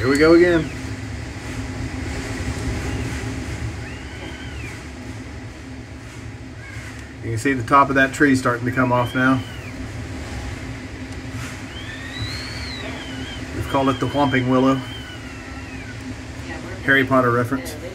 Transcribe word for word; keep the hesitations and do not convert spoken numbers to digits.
Here we go again. You can see the top of that tree starting to come off now. We've called it the Whomping Willow. Harry Potter reference.